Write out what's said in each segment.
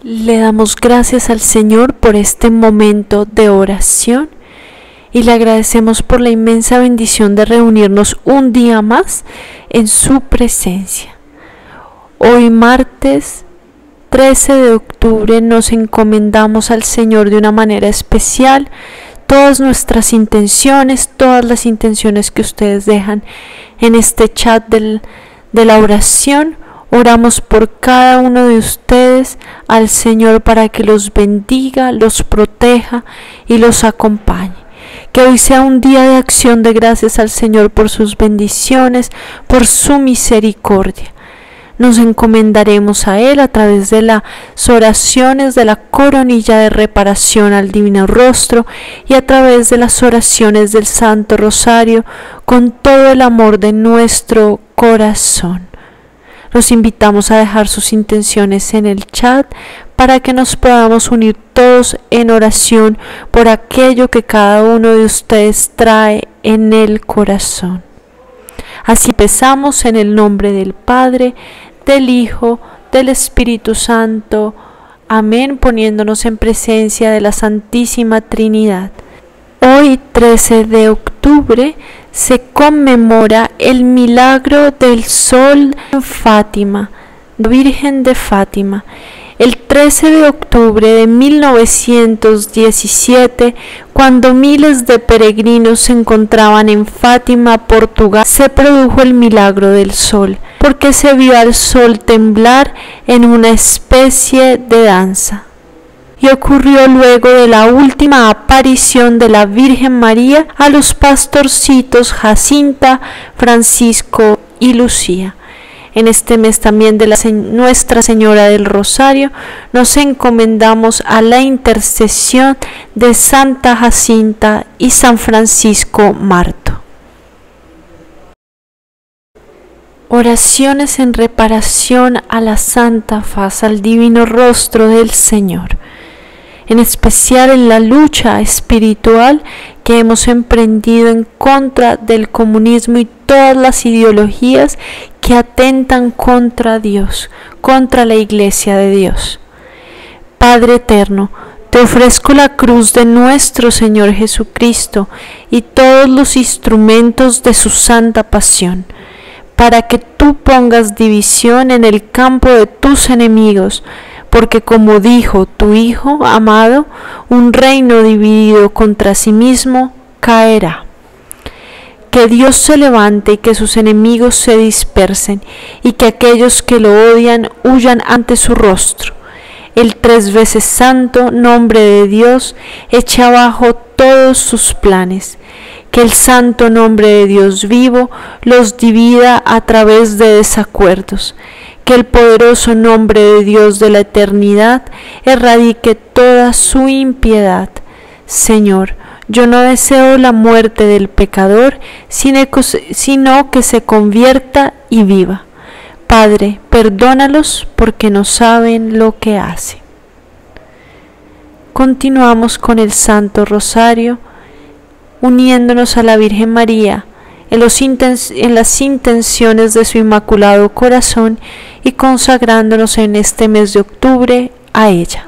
Le damos gracias al Señor por este momento de oración y le agradecemos por la inmensa bendición de reunirnos un día más en su presencia. Hoy martes 13 de octubre nos encomendamos al Señor de una manera especial. Todas nuestras intenciones, todas las intenciones que ustedes dejan en este chat de la oración, oramos por cada uno de ustedes al Señor para que los bendiga, los proteja y los acompañe. Que hoy sea un día de acción de gracias al Señor por sus bendiciones, por su misericordia. Nos encomendaremos a Él a través de las oraciones de la coronilla de reparación al Divino Rostro y a través de las oraciones del Santo Rosario con todo el amor de nuestro corazón. Los invitamos a dejar sus intenciones en el chat para que nos podamos unir todos en oración por aquello que cada uno de ustedes trae en el corazón. Así empezamos en el nombre del Padre, del Hijo, del Espíritu Santo. Amén, poniéndonos en presencia de la Santísima Trinidad. Hoy, 13 de octubre, se conmemora el milagro del sol en Fátima, Virgen de Fátima. El 13 de octubre de 1917, cuando miles de peregrinos se encontraban en Fátima, Portugal, se produjo el milagro del sol, porque se vio al sol temblar en una especie de danza. Y ocurrió luego de la última aparición de la Virgen María a los pastorcitos Jacinta, Francisco y Lucía. En este mes también de Nuestra Señora del Rosario nos encomendamos a la intercesión de Santa Jacinta y San Francisco Marto. Oraciones en reparación a la Santa Faz, al Divino Rostro del Señor, en especial en la lucha espiritual que hemos emprendido en contra del comunismo y todas las ideologías que atentan contra Dios, contra la Iglesia de Dios. Padre eterno, te ofrezco la cruz de nuestro Señor Jesucristo y todos los instrumentos de su santa pasión, para que tú pongas división en el campo de tus enemigos, porque como dijo tu Hijo amado, un reino dividido contra sí mismo caerá. Que Dios se levante y que sus enemigos se dispersen, y que aquellos que lo odian huyan ante su rostro. El 3 veces santo nombre de Dios eche abajo todos sus planes. Que el santo nombre de Dios vivo los divida a través de desacuerdos. Que el poderoso nombre de Dios de la eternidad erradique toda su impiedad. Señor, yo no deseo la muerte del pecador, sino que se convierta y viva. Padre, perdónalos porque no saben lo que hacen. Continuamos con el Santo Rosario, uniéndonos a la Virgen María en las intenciones de su Inmaculado Corazón y consagrándonos en este mes de octubre a ella.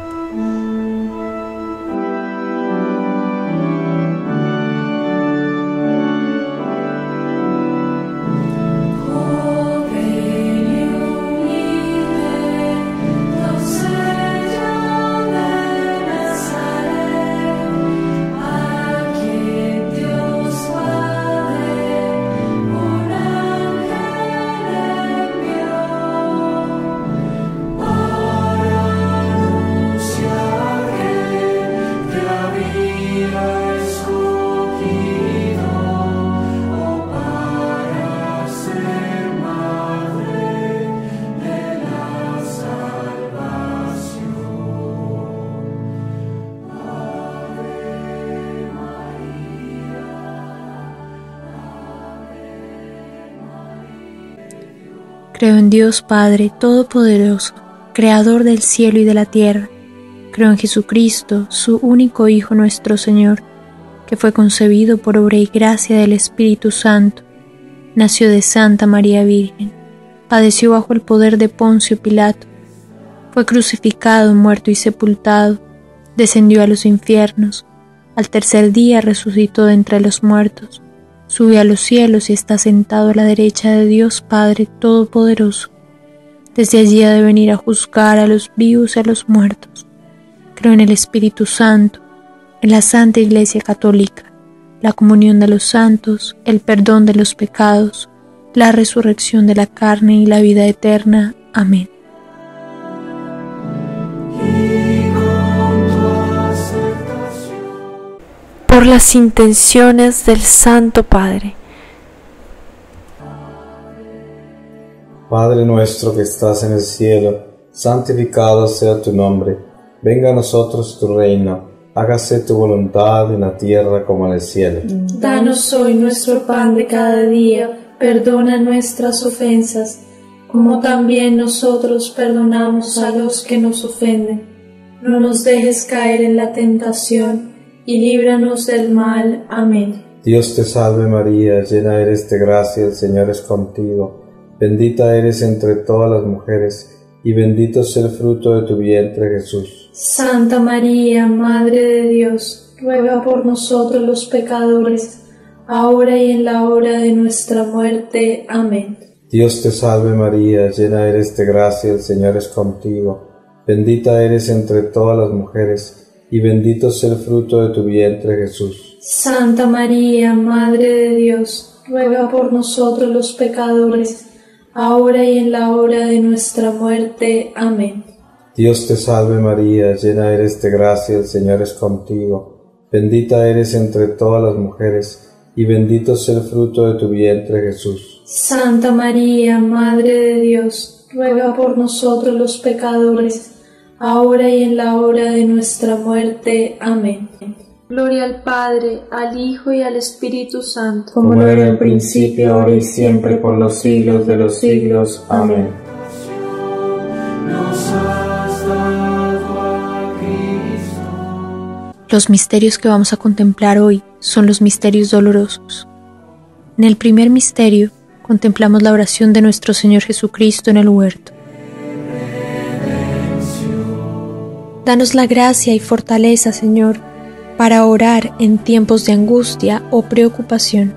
Creo en Dios Padre Todopoderoso, Creador del cielo y de la tierra. Creo en Jesucristo, su único Hijo nuestro Señor, que fue concebido por obra y gracia del Espíritu Santo. Nació de Santa María Virgen, padeció bajo el poder de Poncio Pilato, Fue crucificado, muerto y sepultado, descendió a los infiernos, al tercer día resucitó de entre los muertos, subió a los cielos y está sentado a la derecha de Dios Padre Todopoderoso. Desde allí ha de venir a juzgar a los vivos y a los muertos. Creo en el Espíritu Santo, en la Santa Iglesia Católica, la comunión de los santos, el perdón de los pecados, la resurrección de la carne y la vida eterna. Amén. Por las intenciones del Santo Padre. Padre nuestro que estás en el cielo, santificado sea tu nombre. Venga a nosotros tu reino. Hágase tu voluntad en la tierra como en el cielo. Danos hoy nuestro pan de cada día. Perdona nuestras ofensas, como también nosotros perdonamos a los que nos ofenden. No nos dejes caer en la tentación, y líbranos del mal. Amén. Dios te salve María, llena eres de gracia, el Señor es contigo. Bendita eres entre todas las mujeres, y bendito es el fruto de tu vientre, Jesús. Santa María, Madre de Dios, ruega por nosotros los pecadores, ahora y en la hora de nuestra muerte. Amén. Dios te salve María, llena eres de gracia, el Señor es contigo. Bendita eres entre todas las mujeres, y bendito es el fruto de tu vientre, Jesús. Santa María, Madre de Dios, ruega por nosotros los pecadores, ahora y en la hora de nuestra muerte. Amén. Dios te salve María, llena eres de gracia, el Señor es contigo. Bendita eres entre todas las mujeres, y bendito es el fruto de tu vientre, Jesús. Santa María, Madre de Dios, ruega por nosotros los pecadores, ahora y en la hora de nuestra muerte. Amén. Gloria al Padre, al Hijo y al Espíritu Santo, como era en el principio, ahora y siempre, por los siglos de los siglos. Amén. Los misterios que vamos a contemplar hoy son los misterios dolorosos. En el primer misterio contemplamos la oración de nuestro Señor Jesucristo en el huerto. Danos la gracia y fortaleza, Señor, para orar en tiempos de angustia o preocupación.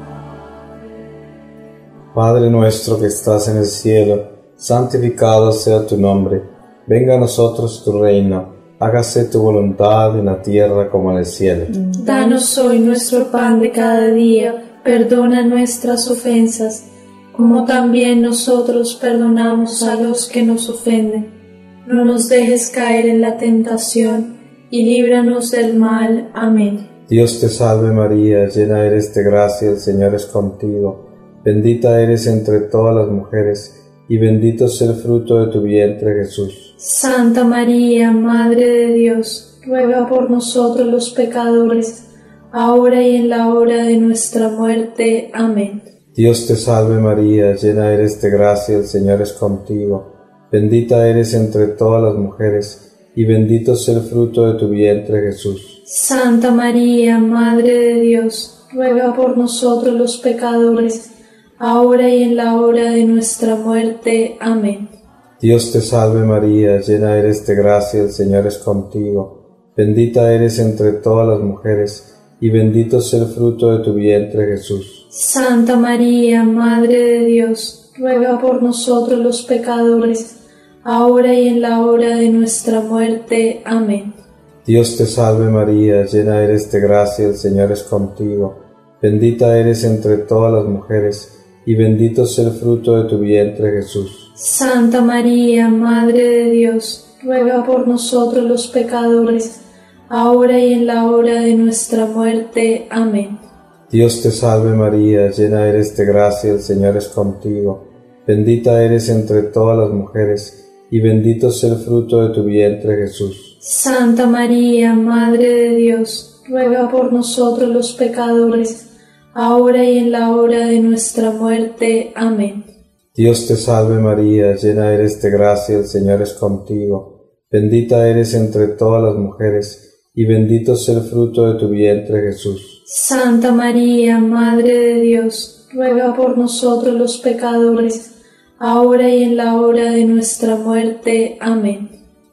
Padre nuestro que estás en el cielo, santificado sea tu nombre. Venga a nosotros tu reino. Hágase tu voluntad en la tierra como en el cielo. Danos hoy nuestro pan de cada día. Perdona nuestras ofensas, como también nosotros perdonamos a los que nos ofenden. No nos dejes caer en la tentación, y líbranos del mal. Amén. Dios te salve María, llena eres de gracia, el Señor es contigo. Bendita eres entre todas las mujeres, y bendito es el fruto de tu vientre, Jesús. Santa María, Madre de Dios, ruega por nosotros los pecadores, ahora y en la hora de nuestra muerte. Amén. Dios te salve María, llena eres de gracia, el Señor es contigo. Bendita eres entre todas las mujeres, y bendito es el fruto de tu vientre, Jesús. Santa María, Madre de Dios, ruega por nosotros los pecadores, ahora y en la hora de nuestra muerte. Amén. Dios te salve María, llena eres de gracia, el Señor es contigo. Bendita eres entre todas las mujeres, y bendito es el fruto de tu vientre, Jesús. Santa María, Madre de Dios, ruega por nosotros los pecadores, ahora y en la hora de nuestra muerte. Amén. Dios te salve María, llena eres de gracia, el Señor es contigo. Bendita eres entre todas las mujeres, y bendito es el fruto de tu vientre, Jesús. Santa María, Madre de Dios, ruega por nosotros los pecadores, ahora y en la hora de nuestra muerte. Amén. Dios te salve María, llena eres de gracia, el Señor es contigo. Bendita eres entre todas las mujeres, y bendito es el fruto de tu vientre, Jesús. Santa María, Madre de Dios, ruega por nosotros los pecadores, ahora y en la hora de nuestra muerte. Amén. Dios te salve María, llena eres de gracia, el Señor es contigo. Bendita eres entre todas las mujeres, y bendito es el fruto de tu vientre, Jesús. Santa María, Madre de Dios, ruega por nosotros los pecadores, ahora y en la hora de nuestra muerte. Amén.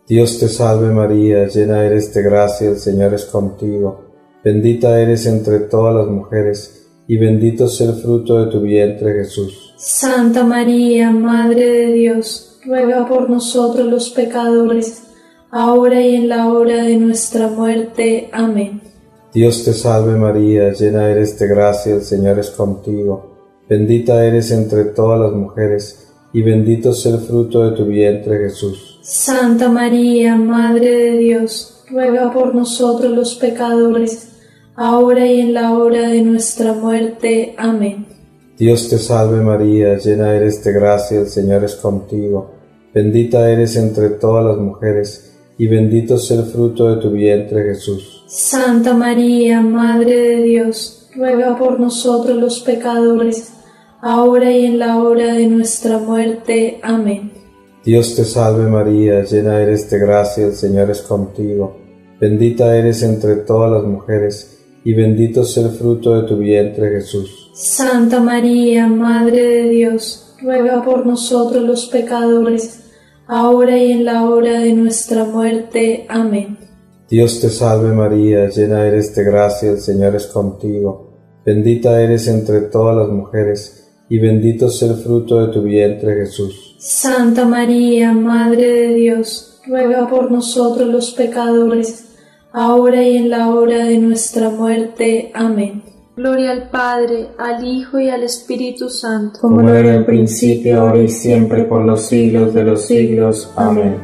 Dios te salve María, llena eres de gracia, el Señor es contigo. Bendita eres entre todas las mujeres, y bendito es el fruto de tu vientre, Jesús. Santa María, Madre de Dios, ruega por nosotros los pecadores, ahora y en la hora de nuestra muerte. Amén. Dios te salve María, llena eres de gracia, el Señor es contigo. Bendita eres entre todas las mujeres, y bendito es el fruto de tu vientre, Jesús. Santa María, Madre de Dios, ruega por nosotros los pecadores, ahora y en la hora de nuestra muerte. Amén. Dios te salve María, llena eres de gracia, el Señor es contigo. Bendita eres entre todas las mujeres, y bendito es el fruto de tu vientre, Jesús. Santa María, Madre de Dios, ruega por nosotros los pecadores, ahora y en la hora de nuestra muerte. Amén. Dios te salve María, llena eres de gracia, el Señor es contigo. Bendita eres entre todas las mujeres, y bendito es el fruto de tu vientre, Jesús. Santa María, Madre de Dios, ruega por nosotros los pecadores, ahora y en la hora de nuestra muerte. Amén. Dios te salve María, llena eres de gracia, el Señor es contigo. Bendita eres entre todas las mujeres, y bendito es el fruto de tu vientre, Jesús. Santa María, Madre de Dios, ruega por nosotros los pecadores, ahora y en la hora de nuestra muerte. Amén. Gloria al Padre, al Hijo y al Espíritu Santo, como era en el principio, ahora y siempre, por los siglos de los siglos. Amén.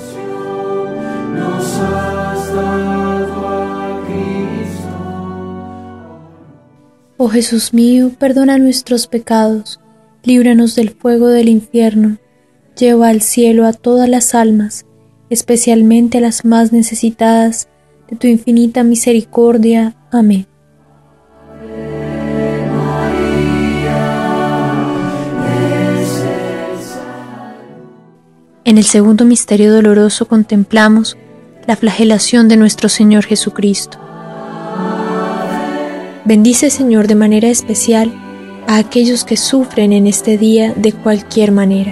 Oh Jesús mío, perdona nuestros pecados, líbranos del fuego del infierno, lleva al cielo a todas las almas, especialmente a las más necesitadas de tu infinita misericordia. Amén. En el segundo misterio doloroso contemplamos la flagelación de nuestro Señor Jesucristo. Bendice, Señor, de manera especial a aquellos que sufren en este día de cualquier manera.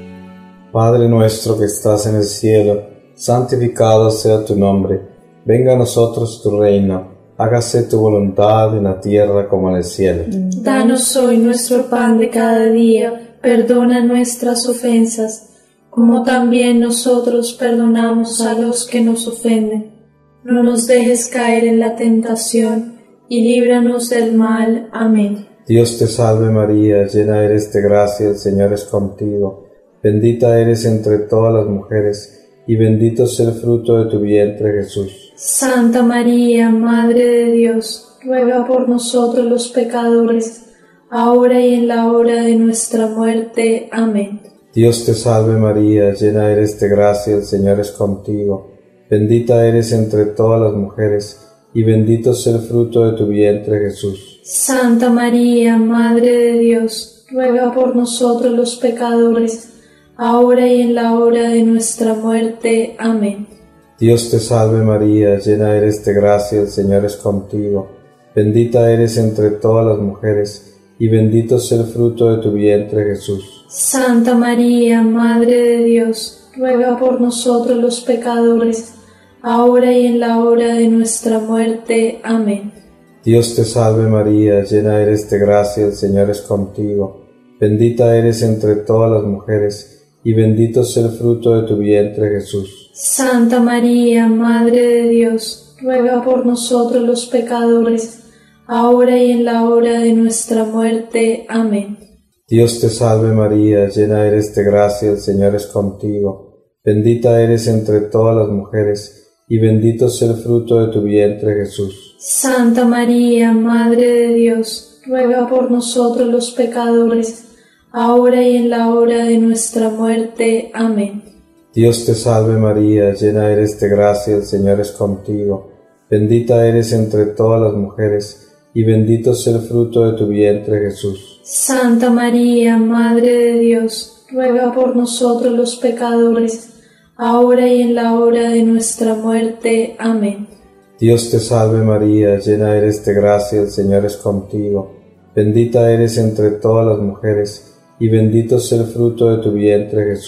Padre nuestro que estás en el cielo, santificado sea tu nombre. Venga a nosotros tu reino. Hágase tu voluntad en la tierra como en el cielo. Danos hoy nuestro pan de cada día. Perdona nuestras ofensas, como también nosotros perdonamos a los que nos ofenden. No nos dejes caer en la tentación, y líbranos del mal. Amén. Dios te salve María, llena eres de gracia, el Señor es contigo. Bendita eres entre todas las mujeres, y bendito es el fruto de tu vientre, Jesús. Santa María, Madre de Dios, ruega por nosotros los pecadores, ahora y en la hora de nuestra muerte. Amén. Dios te salve María, llena eres de gracia, el Señor es contigo. Bendita eres entre todas las mujeres, y bendito es el fruto de tu vientre, Jesús. Santa María, Madre de Dios, ruega por nosotros los pecadores, ahora y en la hora de nuestra muerte. Amén. Dios te salve María, llena eres de gracia, el Señor es contigo. Bendita eres entre todas las mujeres, y bendito es el fruto de tu vientre, Jesús. Santa María, Madre de Dios, ruega por nosotros los pecadores, ahora y en la hora de nuestra muerte. Amén. Dios te salve María, llena eres de gracia, el Señor es contigo. Bendita eres entre todas las mujeres, y bendito es el fruto de tu vientre, Jesús. Santa María, Madre de Dios, ruega por nosotros los pecadores, ahora y en la hora de nuestra muerte. Amén. Dios te salve María, llena eres de gracia, el Señor es contigo. Bendita eres entre todas las mujeres, y bendito es el fruto de tu vientre, Jesús. Santa María, Madre de Dios, ruega por nosotros los pecadores, ahora y en la hora de nuestra muerte. Amén. Dios te salve María, llena eres de gracia, el Señor es contigo. Bendita eres entre todas las mujeres, y bendito es el fruto de tu vientre, Jesús. Santa María, Madre de Dios, ruega por nosotros los pecadores, ahora y en la hora de nuestra muerte. Amén. Dios te salve María, llena eres de gracia, el Señor es contigo. Bendita eres entre todas las mujeres, y bendito es el fruto de tu vientre, Jesús.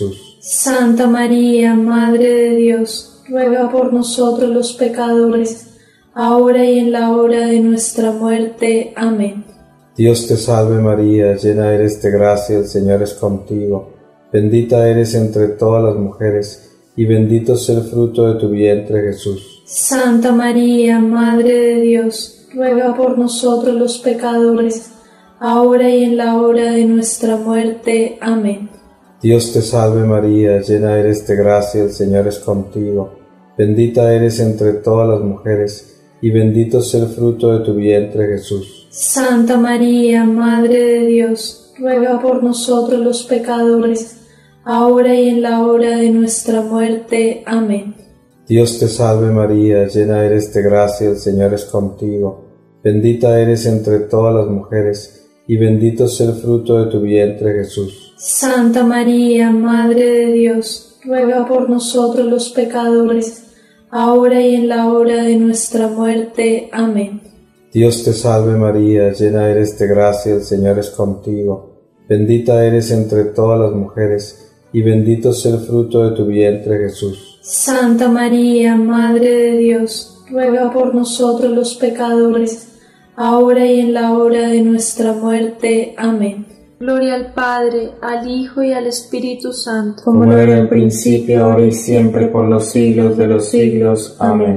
Santa María, Madre de Dios, ruega por nosotros los pecadores, ahora y en la hora de nuestra muerte. Amén. Dios te salve María, llena eres de gracia, el Señor es contigo. Bendita eres entre todas las mujeres, y bendito es el fruto de tu vientre, Jesús. Santa María, Madre de Dios, ruega por nosotros los pecadores, ahora y en la hora de nuestra muerte. Amén. Dios te salve María, llena eres de gracia, el Señor es contigo. Bendita eres entre todas las mujeres, y bendito es el fruto de tu vientre, Jesús. Santa María, Madre de Dios, ruega por nosotros los pecadores, ahora y en la hora de nuestra muerte. Amén. Dios te salve María, llena eres de gracia, el Señor es contigo. Bendita eres entre todas las mujeres, y bendito es el fruto de tu vientre, Jesús. Santa María, Madre de Dios, ruega por nosotros los pecadores, ahora y en la hora de nuestra muerte. Amén. Dios te salve María, llena eres de gracia, el Señor es contigo. Bendita eres entre todas las mujeres, y bendito es el fruto de tu vientre, Jesús. Santa María, Madre de Dios, ruega por nosotros los pecadores, ahora y en la hora de nuestra muerte. Amén. Gloria al Padre, al Hijo y al Espíritu Santo, como era en el principio, ahora y siempre, por los siglos de los siglos. Amén.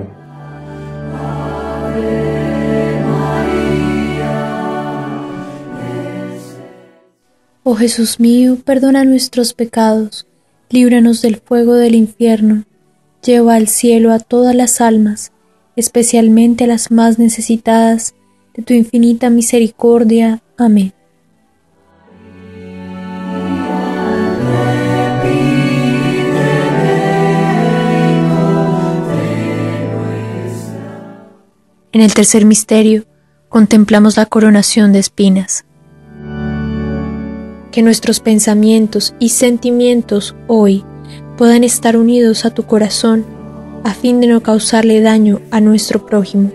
Oh Jesús mío, perdona nuestros pecados, líbranos del fuego del infierno, lleva al cielo a todas las almas, especialmente a las más necesitadas de tu infinita misericordia. Amén. En el tercer misterio, contemplamos la coronación de espinas. Que nuestros pensamientos y sentimientos hoy puedan estar unidos a tu corazón, a fin de no causarle daño a nuestro prójimo.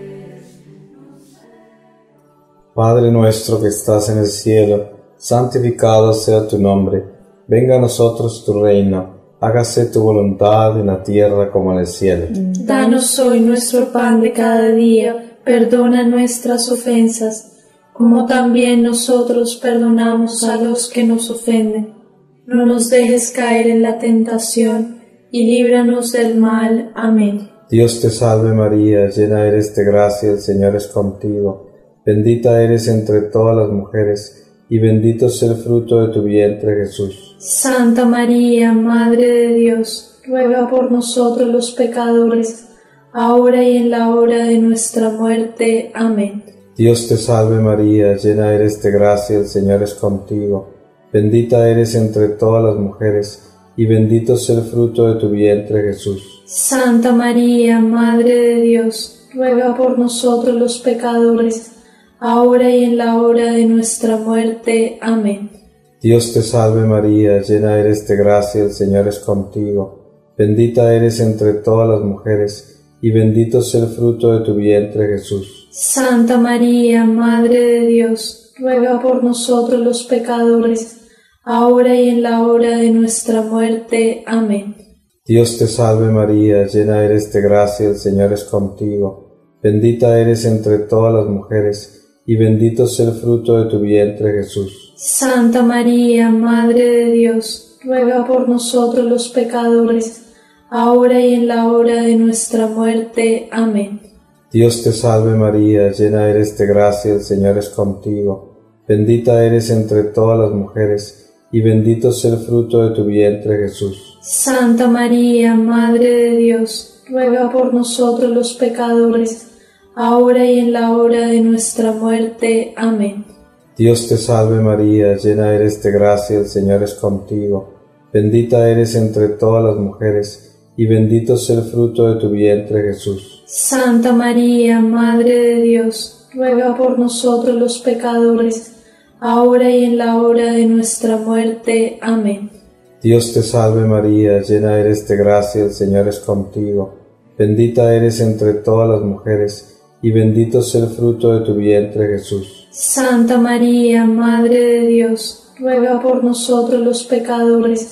Padre nuestro que estás en el cielo, santificado sea tu nombre. Venga a nosotros tu reino, hágase tu voluntad en la tierra como en el cielo. Danos hoy nuestro pan de cada día, perdona nuestras ofensas, como también nosotros perdonamos a los que nos ofenden. No nos dejes caer en la tentación, y líbranos del mal. Amén. Dios te salve María, llena eres de gracia, el Señor es contigo. Bendita eres entre todas las mujeres, y bendito es el fruto de tu vientre, Jesús. Santa María, Madre de Dios, ruega por nosotros los pecadores, ahora y en la hora de nuestra muerte. Amén. Dios te salve María, llena eres de gracia, el Señor es contigo. Bendita eres entre todas las mujeres, y bendito es el fruto de tu vientre, Jesús. Santa María, Madre de Dios, ruega por nosotros los pecadores, ahora y en la hora de nuestra muerte. Amén. Dios te salve María, llena eres de gracia, el Señor es contigo. Bendita eres entre todas las mujeres, y bendito es el fruto de tu vientre, Jesús. Santa María, Madre de Dios, ruega por nosotros los pecadores, ahora y en la hora de nuestra muerte. Amén. Dios te salve María, llena eres de gracia, el Señor es contigo. Bendita eres entre todas las mujeres, y bendito es el fruto de tu vientre, Jesús. Santa María, Madre de Dios, ruega por nosotros los pecadores, ahora y en la hora de nuestra muerte. Amén. Dios te salve María, llena eres de gracia, el Señor es contigo. Bendita eres entre todas las mujeres, y bendito es el fruto de tu vientre, Jesús. Santa María, Madre de Dios, ruega por nosotros los pecadores, ahora y en la hora de nuestra muerte. Amén. Dios te salve María, llena eres de gracia, el Señor es contigo. Bendita eres entre todas las mujeres, y bendito es el fruto de tu vientre, Jesús. Santa María, Madre de Dios, ruega por nosotros los pecadores, ahora y en la hora de nuestra muerte. Amén. Dios te salve María, llena eres de gracia, el Señor es contigo. Bendita eres entre todas las mujeres, y bendito es el fruto de tu vientre, Jesús. Santa María, Madre de Dios, ruega por nosotros los pecadores,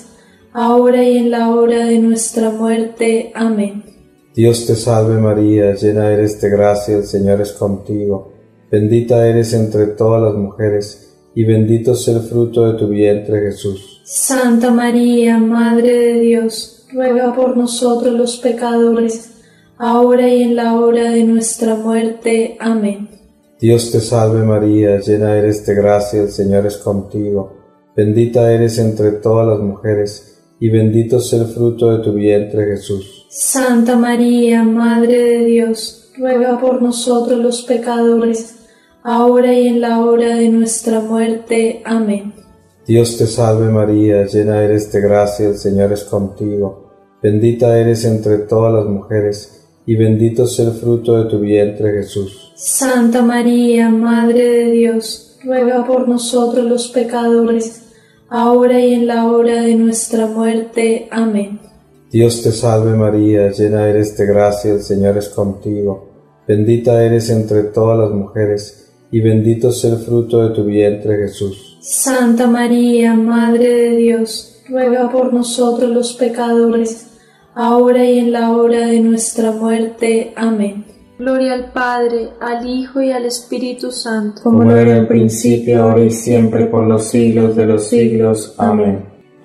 ahora y en la hora de nuestra muerte. Amén. Dios te salve María, llena eres de gracia, el Señor es contigo. Bendita eres entre todas las mujeres, y bendito es el fruto de tu vientre, Jesús. Santa María, Madre de Dios, ruega por nosotros los pecadores, ahora y en la hora de nuestra muerte. Amén. Dios te salve María, llena eres de gracia, el Señor es contigo. Bendita eres entre todas las mujeres, y bendito es el fruto de tu vientre, Jesús. Santa María, Madre de Dios, ruega por nosotros los pecadores, ahora y en la hora de nuestra muerte. Amén. Dios te salve María, llena eres de gracia, el Señor es contigo. Bendita eres entre todas las mujeres, y bendito es el fruto de tu vientre, Jesús. Santa María, Madre de Dios, ruega por nosotros los pecadores, ahora y en la hora de nuestra muerte. Amén. Dios te salve María, llena eres de gracia, el Señor es contigo. Bendita eres entre todas las mujeres, y bendito es el fruto de tu vientre, Jesús. Santa María, Madre de Dios, ruega por nosotros los pecadores, ahora y en la hora de nuestra muerte. Amén. Gloria al Padre, al Hijo y al Espíritu Santo, como era en el principio, ahora y siempre, por los siglos de los siglos. Amén.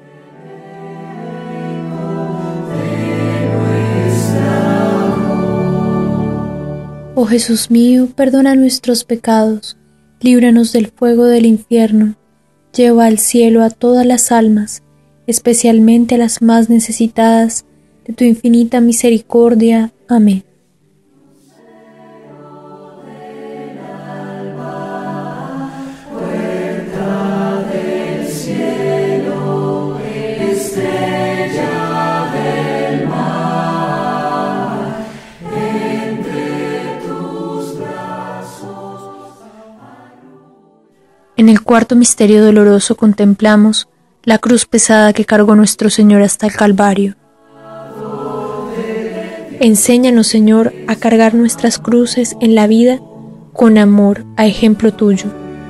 Oh Jesús mío, perdona nuestros pecados, líbranos del fuego del infierno, lleva al cielo a todas las almas, especialmente a las más necesitadas de tu infinita misericordia. Amén. En el cuarto misterio doloroso contemplamos la cruz pesada que cargó nuestro Señor hasta el Calvario. Enséñanos, Señor, a cargar nuestras cruces en la vida con amor, a ejemplo tuyo.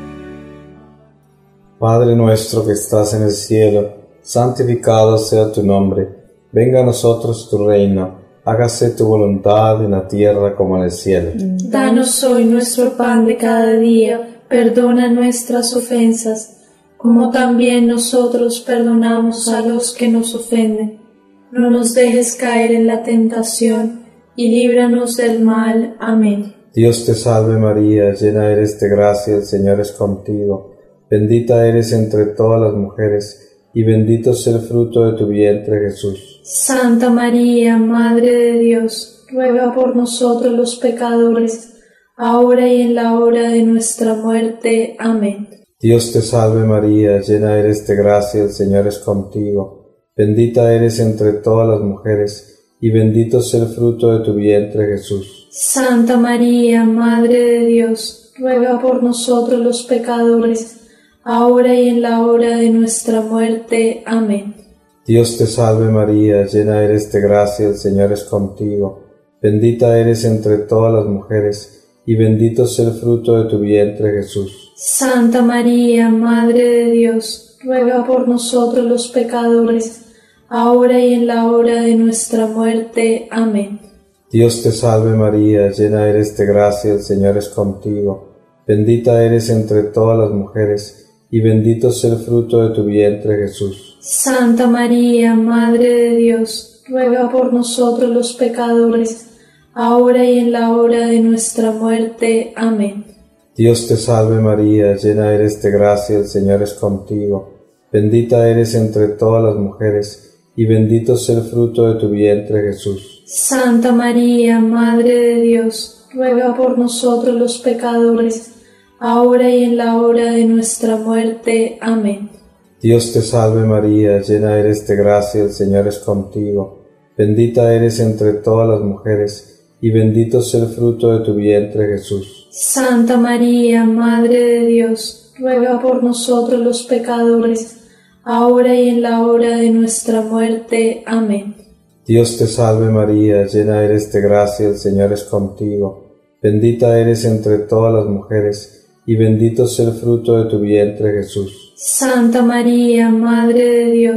Padre nuestro que estás en el cielo, santificado sea tu nombre. Venga a nosotros tu reino, hágase tu voluntad en la tierra como en el cielo. Danos hoy nuestro pan de cada día. Perdona nuestras ofensas, como también nosotros perdonamos a los que nos ofenden. No nos dejes caer en la tentación, y líbranos del mal. Amén. Dios te salve María, llena eres de gracia, el Señor es contigo. Bendita eres entre todas las mujeres, y bendito es el fruto de tu vientre, Jesús. Santa María, Madre de Dios, ruega por nosotros los pecadores, ahora y en la hora de nuestra muerte. Amén. Dios te salve María, llena eres de gracia, el Señor es contigo. Bendita eres entre todas las mujeres, y bendito es el fruto de tu vientre, Jesús. Santa María, Madre de Dios, ruega por nosotros los pecadores, ahora y en la hora de nuestra muerte. Amén. Dios te salve María, llena eres de gracia, el Señor es contigo. Bendita eres entre todas las mujeres, y bendito es el fruto de tu vientre, Jesús. Santa María, Madre de Dios, ruega por nosotros los pecadores, ahora y en la hora de nuestra muerte. Amén. Dios te salve María, llena eres de gracia, el Señor es contigo. Bendita eres entre todas las mujeres, y bendito es el fruto de tu vientre, Jesús. Santa María, Madre de Dios, ruega por nosotros los pecadores, ahora y en la hora de nuestra muerte. Amén. Dios te salve María, llena eres de gracia, el Señor es contigo. Bendita eres entre todas las mujeres, y bendito es el fruto de tu vientre, Jesús. Santa María, Madre de Dios, ruega por nosotros los pecadores, ahora y en la hora de nuestra muerte. Amén. Dios te salve María, llena eres de gracia, el Señor es contigo. Bendita eres entre todas las mujeres, y bendito es el fruto de tu vientre, Jesús. Santa María, Madre de Dios, ruega por nosotros los pecadores, ahora y en la hora de nuestra muerte. Amén. Dios te salve María, llena eres de gracia, el Señor es contigo. Bendita eres entre todas las mujeres, y bendito es el fruto de tu vientre, Jesús. Santa María, Madre de Dios,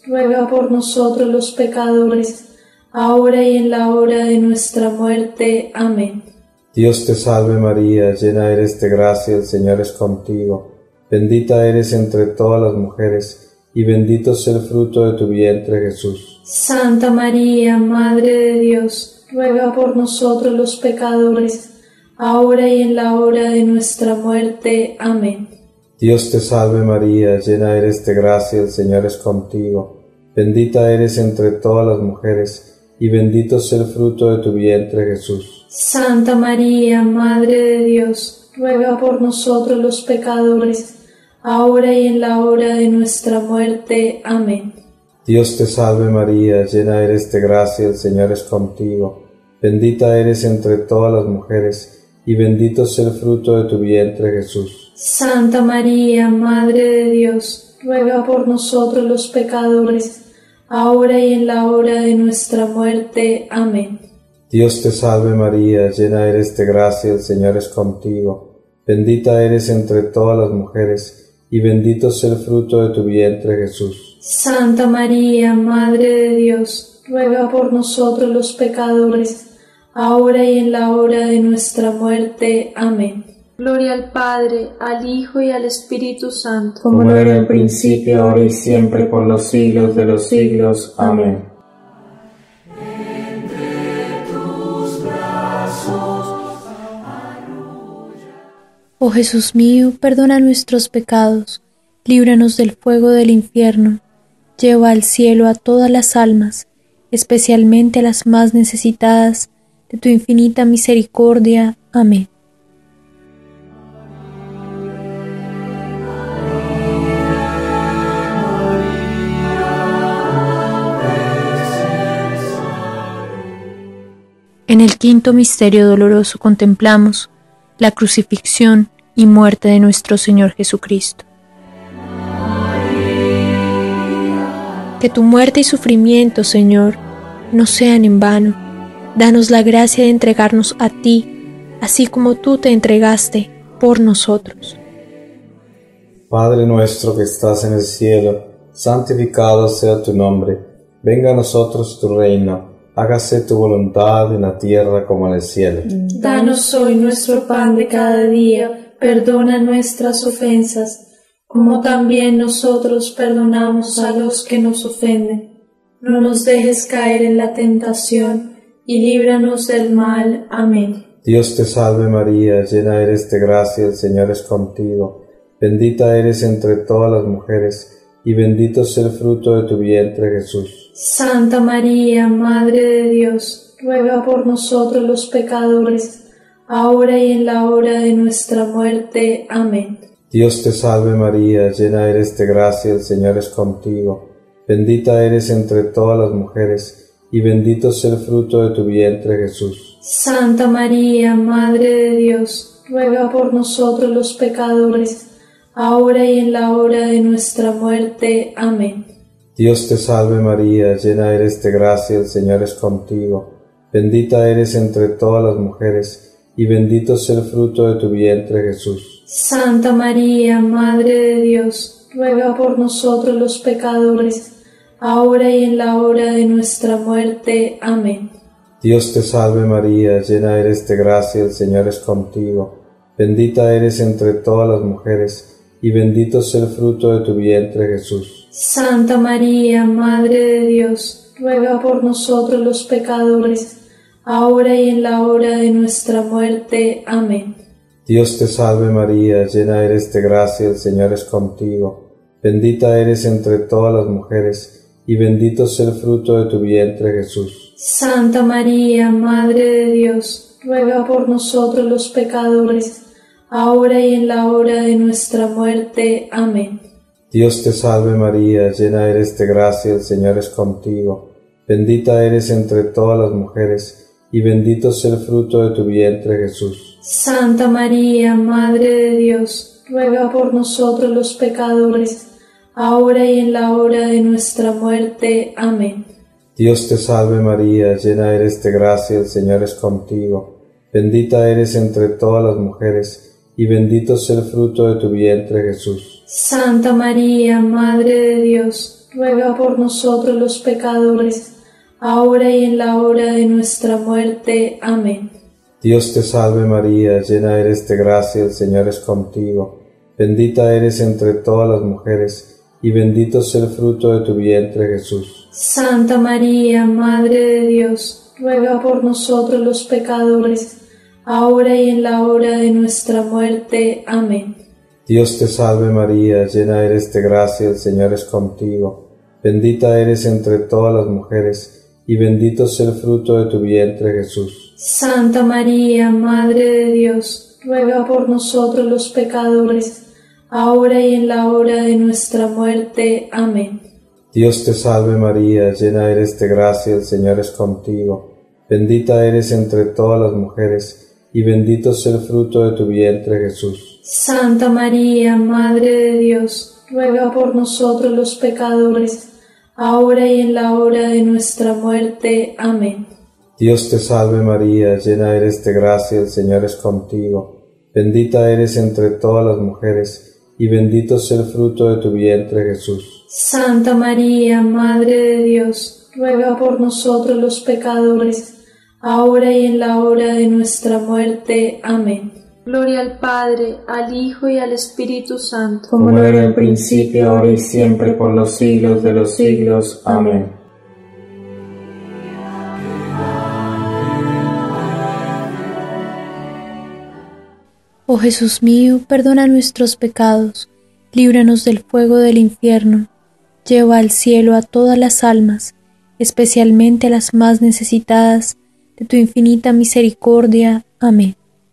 ruega por nosotros los pecadores, ahora y en la hora de nuestra muerte. Amén. Dios te salve María, llena eres de gracia, el Señor es contigo. Bendita eres entre todas las mujeres, y bendito es el fruto de tu vientre, Jesús. Santa María, Madre de Dios, ruega por nosotros los pecadores, ahora y en la hora de nuestra muerte. Amén. Dios te salve María, llena eres de gracia, el Señor es contigo. Bendita eres entre todas las mujeres, y bendito es el fruto de tu vientre, Jesús. Santa María, Madre de Dios, ruega por nosotros los pecadores, ahora y en la hora de nuestra muerte. Amén. Dios te salve María, llena eres de gracia, el Señor es contigo. Bendita eres entre todas las mujeres, y bendito es el fruto de tu vientre, Jesús. Santa María, Madre de Dios, ruega por nosotros los pecadores, ahora y en la hora de nuestra muerte. Amén. Dios te salve María, llena eres de gracia, el Señor es contigo. Bendita eres entre todas las mujeres, y bendito es el fruto de tu vientre, Jesús. Santa María, Madre de Dios, ruega por nosotros los pecadores, ahora y en la hora de nuestra muerte. Amén. Gloria al Padre, al Hijo y al Espíritu Santo, como era en el principio, ahora y siempre, por los siglos de los siglos. Amén. Oh Jesús mío, perdona nuestros pecados, líbranos del fuego del infierno, lleva al cielo a todas las almas, especialmente a las más necesitadas de tu infinita misericordia. Amén. En el quinto misterio doloroso contemplamos la crucifixión y muerte de nuestro Señor Jesucristo. Que tu muerte y sufrimiento, Señor, no sean en vano. Danos la gracia de entregarnos a ti, así como tú te entregaste por nosotros. Padre nuestro que estás en el cielo, santificado sea tu nombre. Venga a nosotros tu reino. Hágase tu voluntad en la tierra como en el cielo. Danos hoy nuestro pan de cada día, perdona nuestras ofensas, como también nosotros perdonamos a los que nos ofenden. No nos dejes caer en la tentación, y líbranos del mal. Amén. Dios te salve María, llena eres de gracia, el Señor es contigo. Bendita eres entre todas las mujeres, y bendito es el fruto de tu vientre, Jesús. Santa María, Madre de Dios, ruega por nosotros los pecadores, ahora y en la hora de nuestra muerte. Amén. Dios te salve María, llena eres de gracia, el Señor es contigo. Bendita eres entre todas las mujeres, y bendito es el fruto de tu vientre, Jesús. Santa María, Madre de Dios, ruega por nosotros los pecadores, ahora y en la hora de nuestra muerte. Amén. Dios te salve María, llena eres de gracia, el Señor es contigo. Bendita eres entre todas las mujeres, y bendito es el fruto de tu vientre, Jesús. Santa María, Madre de Dios, ruega por nosotros los pecadores, ahora y en la hora de nuestra muerte. Amén. Dios te salve María, llena eres de gracia, el Señor es contigo. Bendita eres entre todas las mujeres, y bendito es el fruto de tu vientre, Jesús. Santa María, Madre de Dios, ruega por nosotros los pecadores, ahora y en la hora de nuestra muerte. Amén. Dios te salve María, llena eres de gracia, el Señor es contigo. Bendita eres entre todas las mujeres, y bendito es el fruto de tu vientre, Jesús. Santa María, Madre de Dios, ruega por nosotros los pecadores, ahora y en la hora de nuestra muerte. Amén. Dios te salve María, llena eres de gracia, el Señor es contigo. Bendita eres entre todas las mujeres, y bendito es el fruto de tu vientre, Jesús. Santa María, Madre de Dios, ruega por nosotros los pecadores, ahora y en la hora de nuestra muerte. Amén. Dios te salve María, llena eres de gracia, el Señor es contigo. Bendita eres entre todas las mujeres, y bendito es el fruto de tu vientre, Jesús. Santa María, Madre de Dios, ruega por nosotros los pecadores, ahora y en la hora de nuestra muerte. Amén. Dios te salve María, llena eres de gracia, el Señor es contigo. Bendita eres entre todas las mujeres, y bendito es el fruto de tu vientre, Jesús. Santa María, Madre de Dios, ruega por nosotros los pecadores, ahora y en la hora de nuestra muerte. Amén. Dios te salve María, llena eres de gracia, el Señor es contigo. Bendita eres entre todas las mujeres, y bendito es el fruto de tu vientre, Jesús. Santa María, Madre de Dios, ruega por nosotros los pecadores, ahora y en la hora de nuestra muerte. Amén. Dios te salve María, llena eres de gracia, el Señor es contigo. Bendita eres entre todas las mujeres, y bendito es el fruto de tu vientre, Jesús. Santa María, Madre de Dios, ruega por nosotros los pecadores, ahora y en la hora de nuestra muerte. Amén. Dios te salve María, llena eres de gracia, el Señor es contigo. Bendita eres entre todas las mujeres, y bendito es el fruto de tu vientre, Jesús. Santa María, Madre de Dios, ruega por nosotros los pecadores, ahora y en la hora de nuestra muerte. Amén. Gloria al Padre, al Hijo y al Espíritu Santo, como era en el principio, ahora y siempre, por los siglos de los siglos. Amén. Oh Jesús mío, perdona nuestros pecados, líbranos del fuego del infierno, lleva al cielo a todas las almas, especialmente a las más necesitadas de tu infinita misericordia. Amén.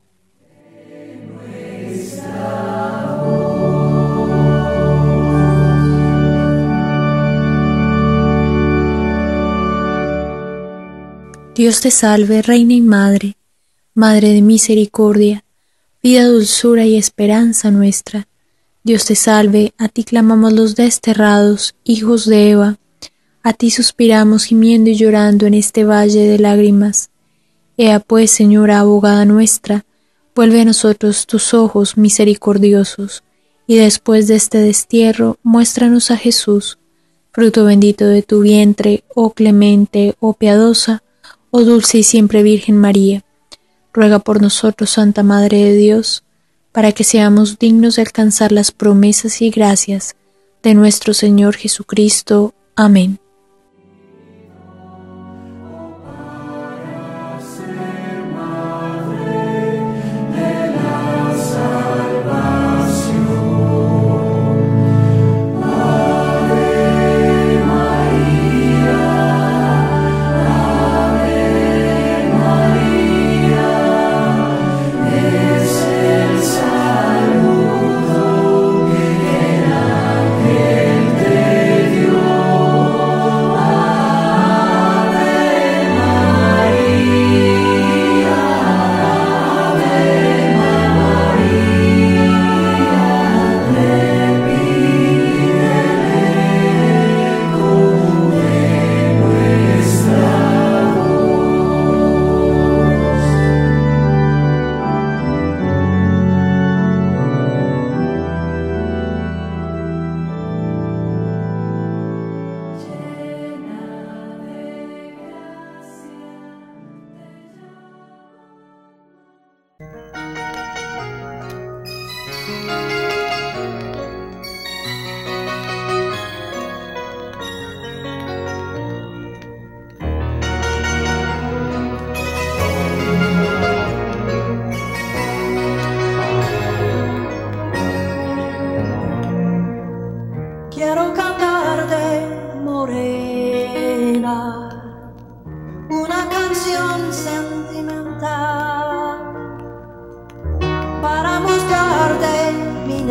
Dios te salve, Reina y Madre, Madre de misericordia, vida, dulzura y esperanza nuestra. Dios te salve, a ti clamamos los desterrados, hijos de Eva, a ti suspiramos gimiendo y llorando en este valle de lágrimas. Ea pues, Señora, abogada nuestra, vuelve a nosotros tus ojos misericordiosos, y después de este destierro, muéstranos a Jesús, fruto bendito de tu vientre, oh clemente, oh piadosa, oh dulce y siempre Virgen María. Ruega por nosotros, Santa Madre de Dios, para que seamos dignos de alcanzar las promesas y gracias de nuestro Señor Jesucristo. Amén. Quiero cantarte, morena, una canción sentimental para mostrarte mi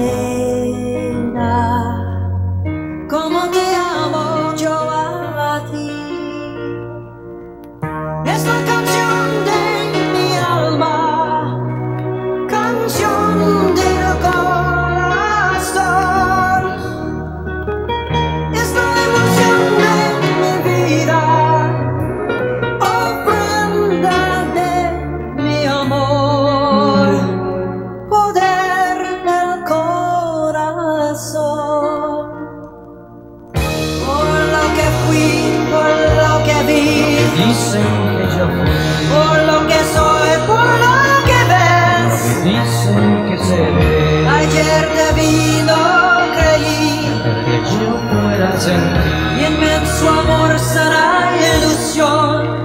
seré. Ayer te vi, no creí, Que yo pueda sentir. y inmenso amor será ilusión.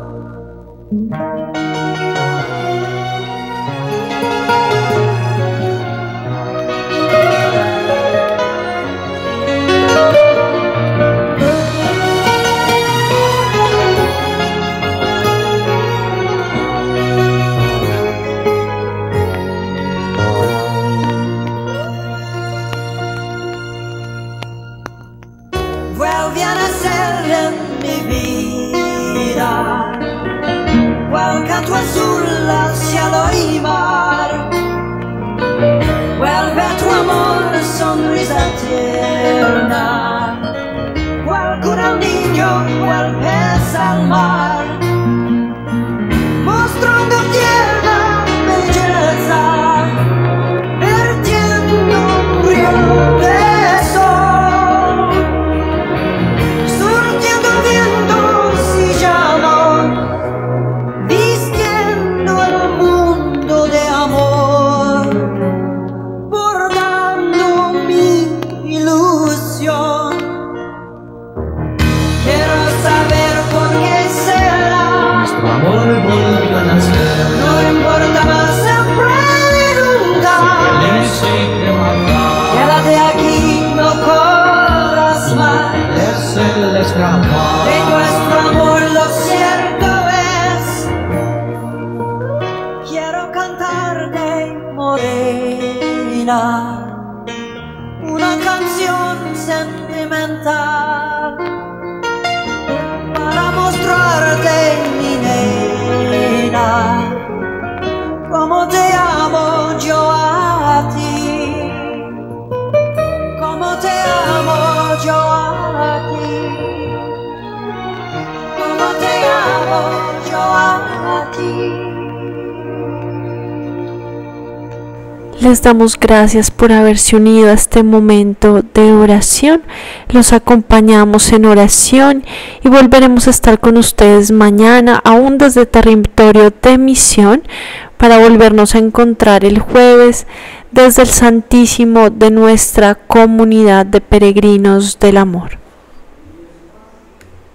Vuelve a nacer en mi vida, cual canto azul al cielo y mar. Vuelve a tu amor, sonrisa tierna, cual cura al niño, cual pez al mar, mostrando tierna belleza, vertiendo un río de sol, surtiendo vientos y llama, vistiendo el mundo de amor, bordando mi ilusión. Quiero saber por qué será, Nuestro amor volvió a nacer. no importa más siempre ni nunca. Silencio y que matar. Quédate aquí, no corras más. Es el escapar. De nuestro amor lo cierto es, quiero cantarte, morena, una canción sentimental para mostrarte, mi nena, como te amo yo a ti, como te amo yo a ti, como te amo yo a ti. Les damos gracias por haberse unido a este momento de oración. Los acompañamos en oración y volveremos a estar con ustedes mañana, aún desde territorio de misión, para volvernos a encontrar el jueves desde el Santísimo de nuestra comunidad de peregrinos del amor.